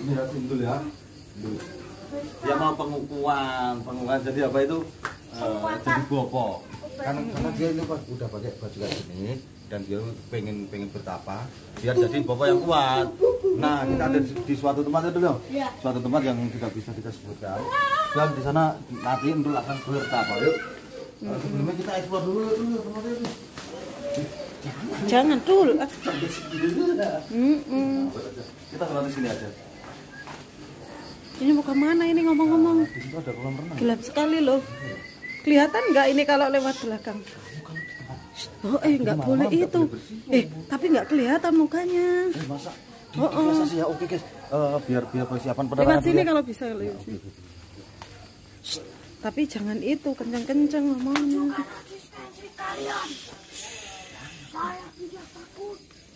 ya, dulu ya. Dia mau pengukuhan. Jadi apa itu? Jadi bopo. Karena dia ini udah pakai baju kayak gini dan dia pengen bertapa biar jadi bopo yang kuat. Nah, kita ada di suatu tempat itu loh. Suatu tempat yang tidak bisa kita sebutkan. Dan di sana nanti Ndul akan bertapa. Yuk. Sebelumnya kita eksplor dulu tempatnya itu. Jangan dulu. Kita sholat di sini aja. Ini mau kemana ini ngomong-ngomong? Di situ ada kolam renang. Gelap sekali loh. Kelihatan nggak ini kalau lewat belakang? Oh, nggak boleh itu. Tapi nggak kelihatan mukanya. Masa? Ya, oke guys. Biar persiapan penerangan. Lewat sini kalau bisa lewat sini. Tapi jangan itu kencang-kencang ngomongnya. Saya tidak takut.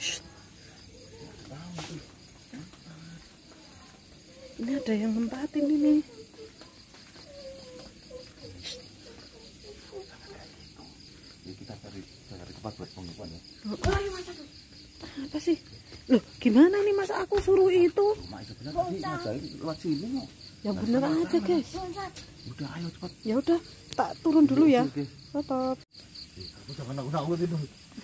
Ini ada yang nempatin ini. Kita cari tempat buat pengukuhan ya. Apa sih? Loh, gimana nih masa aku suruh itu? Lewat sini. Yang bener aja, guys. Udah, ayo cepat. Ya udah, tak turun dulu ya. Stop. Aku jangan nakut itu.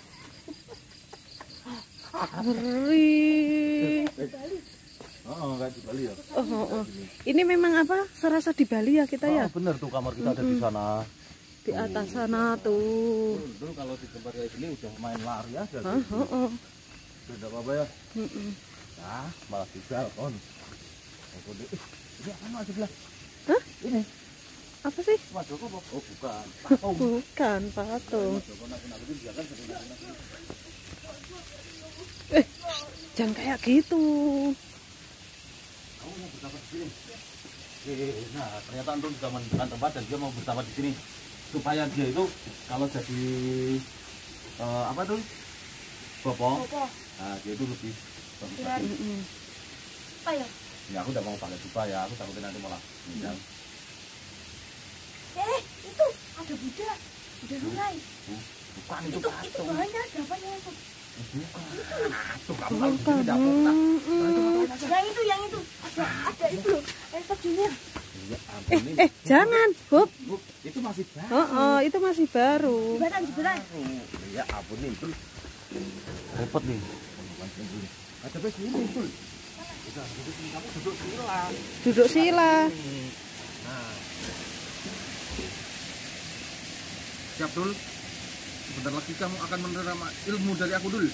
Ngeri. Enggak di Bali ya. Ini memang apa? Serasa di Bali ya kita ya? Bener tuh kamar kita ada di sana. Di atas sana tuh. Dulu kalau di tempat kayak gini udah main lari aja. Tidak apa-apa ya. Nah, malah di balkon. Ini apa mas sebelah? Hah? Ini. Apa sih? Mas Joko, oh bukan. Bukan patung. Jangan kayak gitu. Kamu mau bertapa di sini? Nah, ternyata Antum sudah menentukan tempat dan dia mau bertapa di sini supaya dia itu kalau jadi apa tuh? Bopo. Nah, dia itu lebih bagus. Apa ya? Ya aku udah mau pakai jubah ya, aku takutin nanti malah. Itu ada Buddha Rurai. Bukan itu patung. Itu bahannya ada apa ya itu? Bukan. Yang itu ada itu air terjunnya. Jangan, Bob. Itu masih baru. Itu masih baru. Jembatan. Ya ampun nih, itu repot nih. Ada bes ini itu. Udah, kamu duduk sila. Duduk sila. Nah. Siap dul. Sebentar lagi kamu akan menerima ilmu dari aku dul.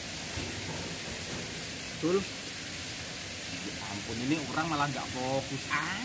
Dul. Ya ampun, ini orang malah nggak fokus.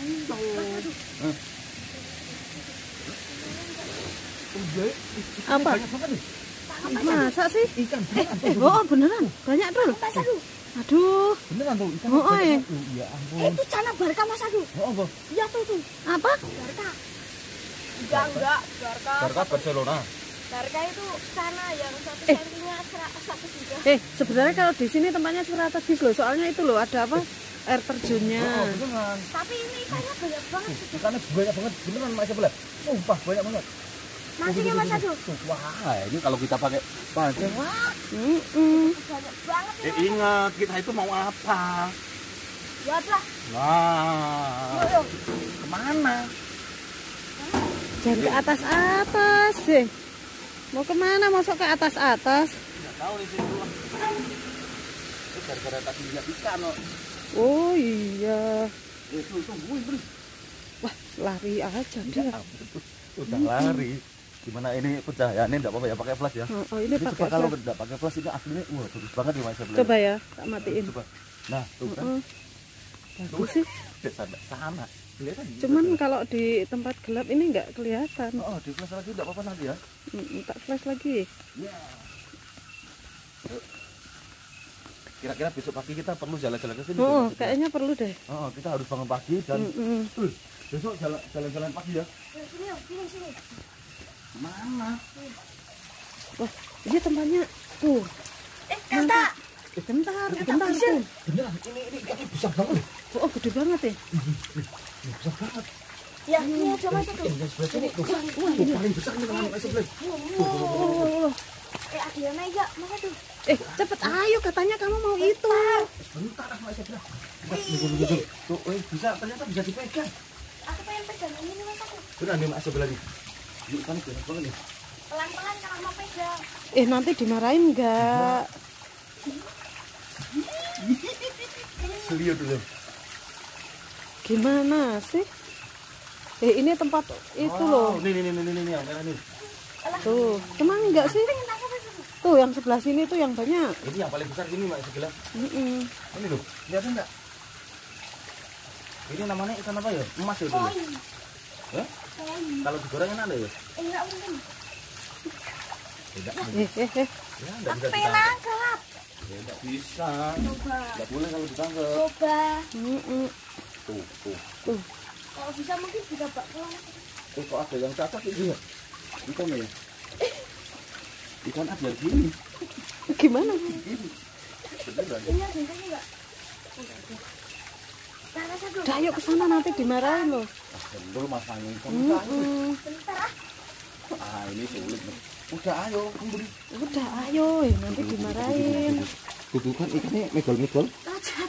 Apa? Banyak banget nih. Masa sih? Ikan. Beneran. Banyak dul. Aduh. Beneran tuh ikan. Ya ampun. Itu cana Barca Mas Adu. Apa? Iya tuh. Apa? Barca. Enggak, Barca. Barca Barcelona. Barca itu cana yang satu sentinya 100 juga. Sebenarnya kalau di sini tempatnya strategis loh. Soalnya itu loh ada apa? Air terjunnya. Beneran. Tapi ini ikannya banyak banget. Ikannya banyak banget. Beneran Mas sebelah. Sumpah banyak banget. Masihnya Mas Adu. Wah, ini kalau kita pakai pancing, wah. Banyak banget ini. Ingat kita itu mau apa? Ya udah. Nah, Yuk. kemana? Jangan ke atas deh. Mau kemana? Masuk ke atas? Nggak tahu di situ. Itu gara-gara tadi lihat ikan loh. Oh iya. Tungguin terus. Wah, lari aja dia. Udah lari. Gimana ini pencahayaannya enggak apa-apa ya pakai flash ya? Ini pakai kalau flash. enggak pakai flash ini aslinya wah bagus banget nih Mas sebelah. Coba ya, tak matiin. Coba. Nah, tuh kan. Bagus sih. Sana. Kelihatan. Cuman kalau di tempat gelap ini nggak kelihatan. Di flash lagi enggak apa-apa nanti ya. Tak flash lagi. Ya. Kira-kira besok pagi kita perlu jalan-jalan ke sini. Kayaknya perlu deh. Kita harus bangun pagi dan besok jalan-jalan pagi ya. Sini. Mana? Wah, ini tempatnya tuh. Kata. Bentar. Beneran, ini besar banget. Oh, gede banget ya. Besar banget. Ya, ini aja Mas Adu. Yang sebelah sini tuh. Paling besar nih teman-teman sebelah. Adriana ya, Mas Adu. Cepet ayo katanya kamu mau itu. Bentar aku aja bilang. Tuh, bisa ternyata bisa dipegang. Aku pengen pegang ini nih mas aku. Benar nih Mas sebelah nih. Yuk kan enak banget nih. Pelan-pelan kalau mau pegang. Nanti dimarahin enggak? Serius dulu. Gimana sih? Ini tempat itu loh. Nih yang merah nih. Tuh, emang enggak sih? Tuh yang sebelah sini tuh yang banyak. Ini yang paling besar ini Mak sebelah. Ini loh, lihat enggak? Ini namanya ikan apa ya? Emas ya dulu. Koi. Ya? Kalau digoreng enak ada ya? Enggak mungkin. Tidak. Ya, enggak bisa Tapi ditangkap. nangkap. Ya, enggak bisa. Coba. Enggak boleh kalau ditangkap. Coba. Tuh. Kalau bisa mungkin bisa bak pulang. Kok ada yang cacat itu ya? Ikan ya? Ikan ada gini. Gimana? Gini. Beneran. Ini ada enggak? Enggak ada. Cara satu. Udah ayo ke sana nanti dimarahin loh. Dulu masangnya ikan. Bentar ah. Ah, ini sulit. Udah ayo, kembali. Udah ayo, nanti dimarahin. Tuh kan ikannya megol-megol. Cacat.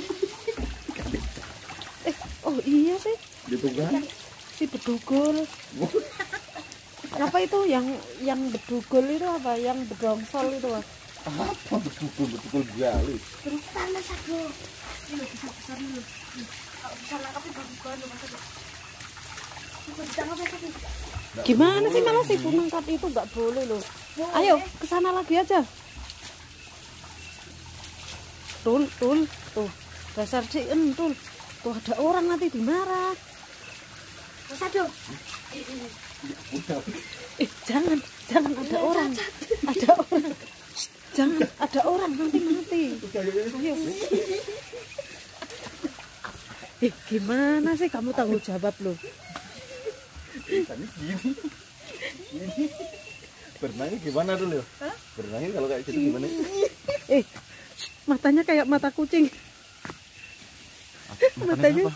Oh iya sih, Gitu kan? si bedugul. Apa itu yang bedugul itu apa? Yang bedongsol itu apa? Apa betul gali. Terus tanah satu. Ini besar-besar dulu. Kalau bisa nangkap itu bagus banget mas aku. Bisa ditangkap ya tapi. Gimana sih malah si nangkap itu nggak boleh loh. Ayo ke sana lagi aja. Tul, tuh dasar si entul. Tuh ada orang nanti dimarah. Mas Ado. Udah. Jangan ada orang. Ada orang. Shh, jangan ada orang nanti mati. Ayo. Gimana sih kamu tanggung jawab loh? Ikannya gini. Gini. Berenangnya gimana dulu? Berenangnya kalau kayak gitu gimana? Matanya kayak mata kucing. Matanya.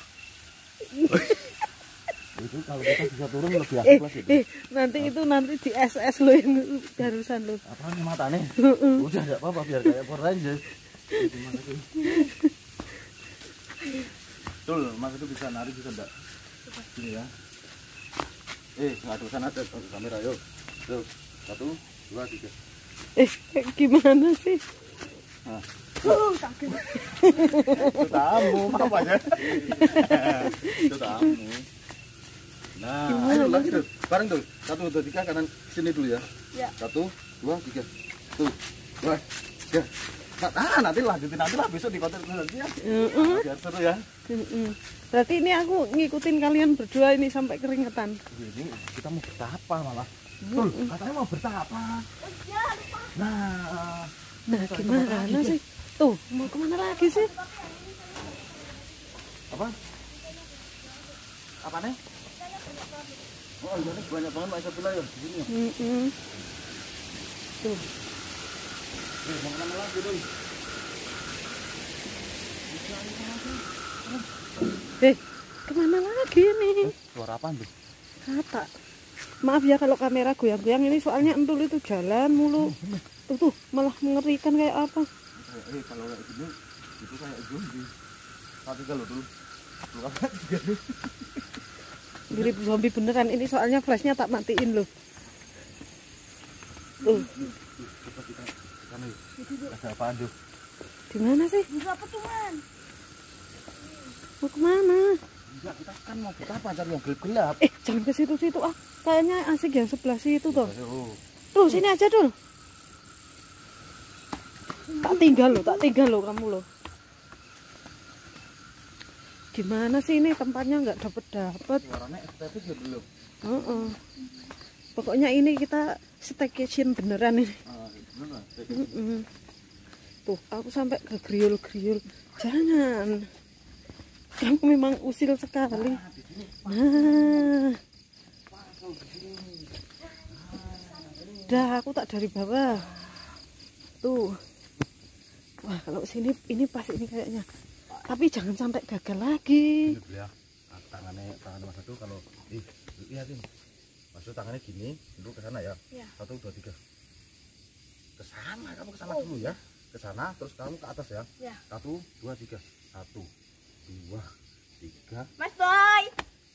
Itu kalau kita bisa turun lebih asik lah gitu. Nanti itu di SS lo yang barusan lo. Apa nih matanya? Udah enggak apa-apa biar kayak Power Rangers. Gimana sih? Tul, Mas itu bisa nari bisa enggak? Gini ya. Ngaduk sana ada kamera yuk. Tuh, 1, 2, 3. Gimana sih? Nah. Itu tamu, apa aja? Itu tamu. Nah, ayo lagi tuh, bareng tuh. 1, 2, 3 kanan sini dulu ya. Ya. 1, 2, 3. Tuh, 2, 3. Nanti lanjutin nanti lah besok di konten nanti ya. Biar seru ya. Berarti ini aku ngikutin kalian berdua ini sampai keringetan. Ini kita mau bertapa malah. Tuh, katanya mau bertapa. Nah, Gimana sih? Tuh, mau kemana lagi sih? apa? Apa nih? Oh, ini banyak banget Mbak Isabella ya di sini. Tuh. Mau kemana lagi tuh? Kemana lagi nih? Suara apaan tuh? Kata. Maaf ya kalau kamera goyang-goyang ini soalnya entul itu jalan mulu. Tuh, malah mengerikan kayak apa? Kalau kayak gini, itu kayak zombie. Tapi kalau dulu, kan juga nih. Mirip zombie beneran ini soalnya flashnya tak matiin loh. Tuh. Coba kita nih. Ada apaan tuh? Di mana sih? Bisa petungan. Mau kemana? Enggak, kita kan mau bertapa cari yang gelap-gelap. Jangan ke situ-situ ah. Kayaknya asik yang sebelah situ toh. Ayo. Tuh, sini aja dul. Tak tinggal loh kamu loh. Gimana sih ini tempatnya nggak dapet. Suaranya estetis ya belum. Pokoknya ini kita staycation beneran ini. Bener. Tuh, aku sampai ke griul-griul. Jangan. Kamu memang usil sekali. Nah. Dah, aku tak dari bawah. Tuh. Wah, kalau sini ini pas ini kayaknya. Tapi jangan sampai gagal lagi. Ya, tangan Mas itu kalau lihatin. Maksud tangannya gini, dulu ke sana ya. 1, 2, 3. Ke sana, kamu ke sana dulu ya. ke sana, terus kamu ke atas ya. Ya. 1, 2, 3. 1, 2, 3. Mas Boy.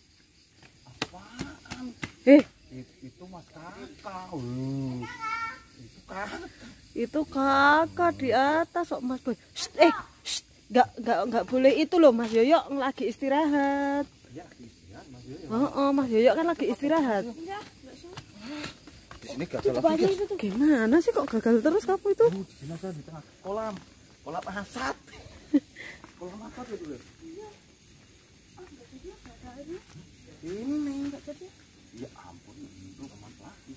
Apaan? Itu Mas Kakak. Itu Kakak. Itu kakak di atas kok Mas Boy. Nggak boleh itu loh Mas Yoyo lagi istirahat. Ya, istirahat Mas Yoyo. Oh, Mas Yoyo kan lagi istirahat. Ya, enggak sih. Di sini gagal lagi. Guys. Gimana sih kok gagal terus kamu itu? Di sini aja di tengah kolam. Kolam asat. Kolam asat itu loh. Ini enggak jadi. Ya ampun, itu aman lagi.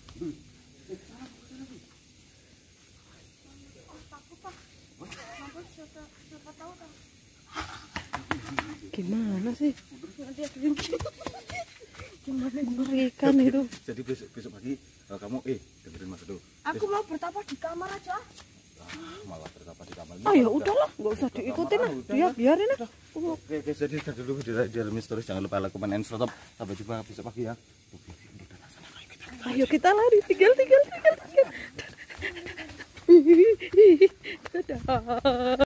Gimana sih? Gimana mengerikan itu? Jadi besok pagi kamu dengerin Mas dulu. Aku mau bertapa di kamar aja. Malah bertapa di kamar. Ah ya udahlah, nggak usah diikutin lah. Biarin lah. Oke, jadi dulu di Dalam Stories jangan lupa like, comment, and subscribe. Sampai jumpa besok pagi ya. Ayo kita lari, tinggal. Dadah.